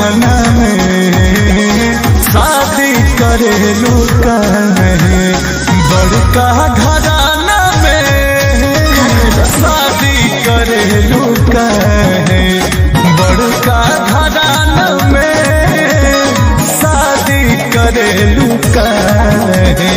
दीवाना में शादी करेलू काहे बड़का घराना में शादी करेलू काहे बड़का घराना में शादी करेलू काहे।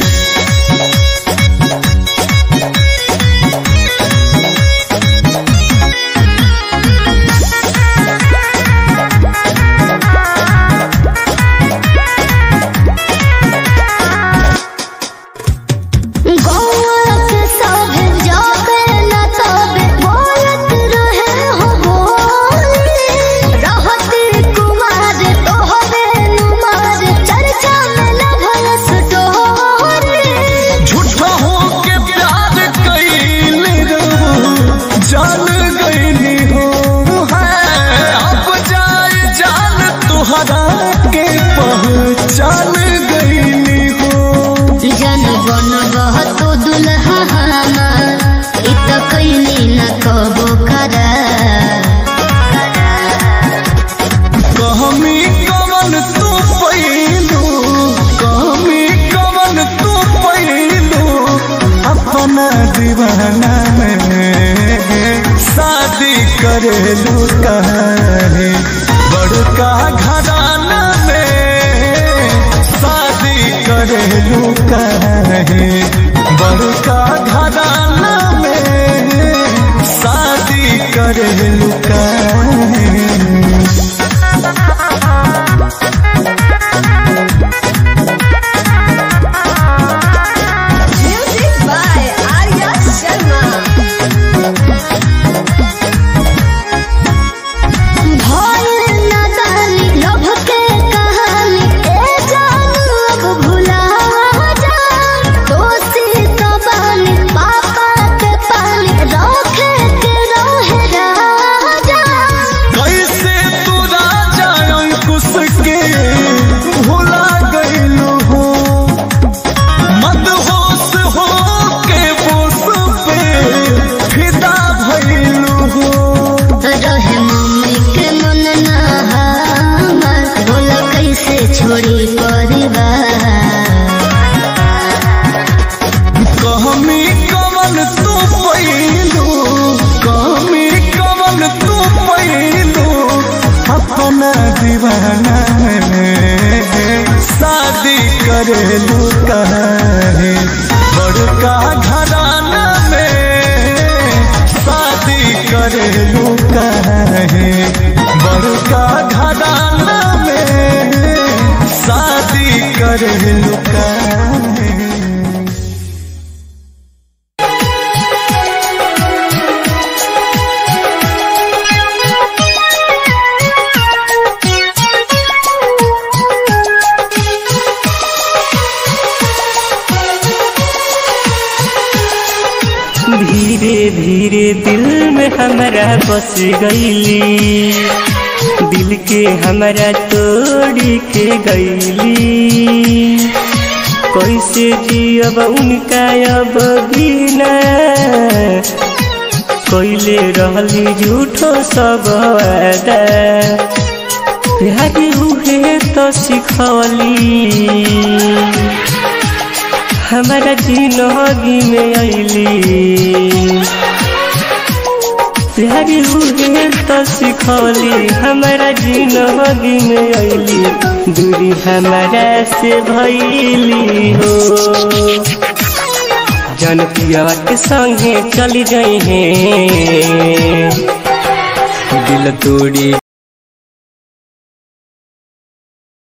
दीवाना में शादी करेलू काहे बड़का घराना में शादी करेलू काहे बड़का घराना में शादी करेलू काहे। दीवाना में शादी करेलू काहे बड़का घराना में शादी करेलू काहे बड़का घराना में शादी करेलू काहे। धीरे धीरे दिल में हमारा बस गईली दिल के हमारा तोड़ी के गईली कैसे जियब उनका अब बिना कैले रहली झूठो सब वादा प्यार उहे तो सिखवली हमारा जिंदगी में आईली प्यार हुए तो सिखौली हमारा जिंदगी में आईली दूरी हमारा से भइली हो जन पिया के संगे चली गई है दिल तोड़ी।